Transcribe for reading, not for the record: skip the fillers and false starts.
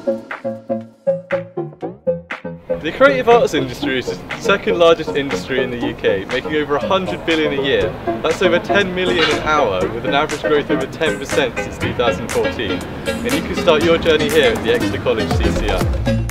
The creative arts industry is the second largest industry in the UK, making over 100 billion a year. That's over 10 million an hour, with an average growth of over 10% since 2014. And you can start your journey here at the Exeter College CCI.